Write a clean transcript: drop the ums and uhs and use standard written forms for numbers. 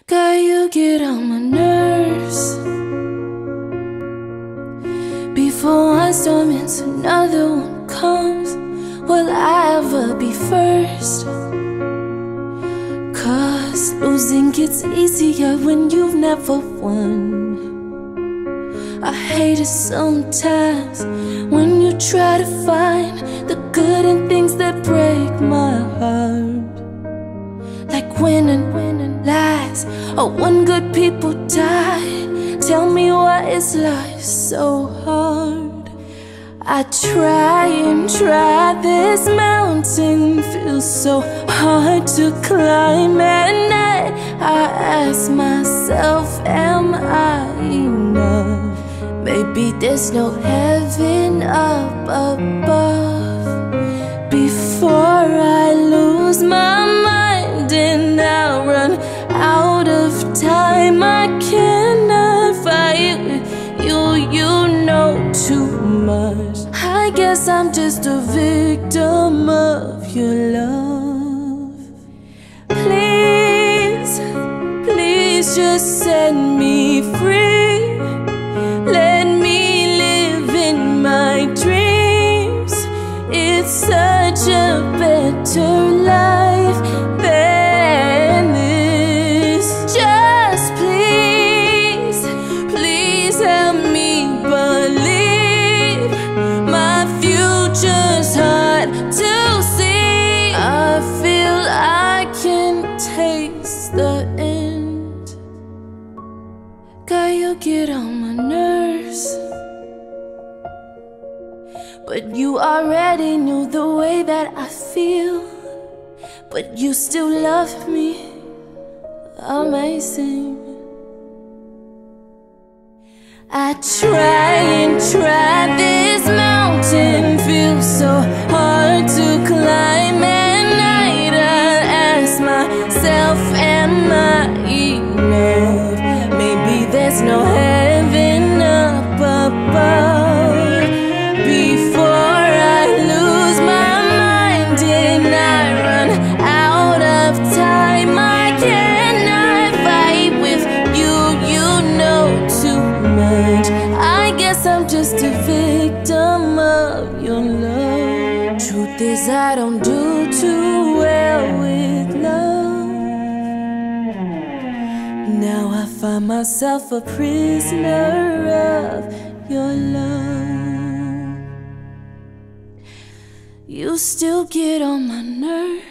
Girl, you get on my nerves. Before one storm ends, another one comes. Will I ever be first? Cause losing gets easier when you've never won. I hate it sometimes when you try to find the good in things that break my heart. Like winning lies, or when good people die. Tell me, why is life so hard? I try and try, this mountain feels so hard to climb. At night I ask myself, am I enough? Maybe there's no heaven up above. Before I lose my mind and I run out of time, I cannot fight with you, you know too much. I guess I'm just a victim of your love. Please, please just set me free. Let me live in my dreams. It's such a better life than this. Just please, please help me believe my future's hard to see. I feel I can taste the end. Girl, you get on my nerves, but you already knew the way that I feel. But you still love me, amazing. I try and try, this mountain feels so hard to climb. At night I ask myself, am I enough? Maybe there's no heaven up above. Before I lose my mind and I run out of time, I cannot fight with you, you know too much. I guess I'm just a victim of your love. Truth is, I don't do too well with love. Now I find myself a prisoner of your love. You still get on my nerves.